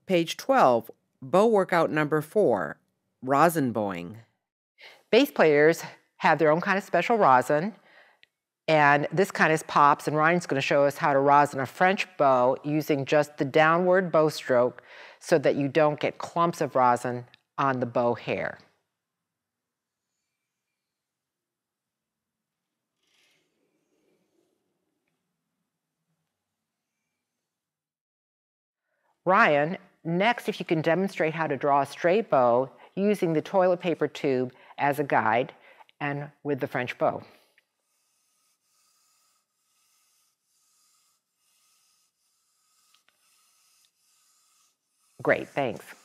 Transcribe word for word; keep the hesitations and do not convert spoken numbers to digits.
Page twelve, bow workout number four, rosin bowing. Bass players have their own kind of special rosin, and this kind is Pops, and Ryan's going to show us how to rosin a French bow using just the downward bow stroke so that you don't get clumps of rosin on the bow hair. Ryan, next, if you can demonstrate how to draw a straight bow using the toilet paper tube as a guide and with the French bow. Great, thanks.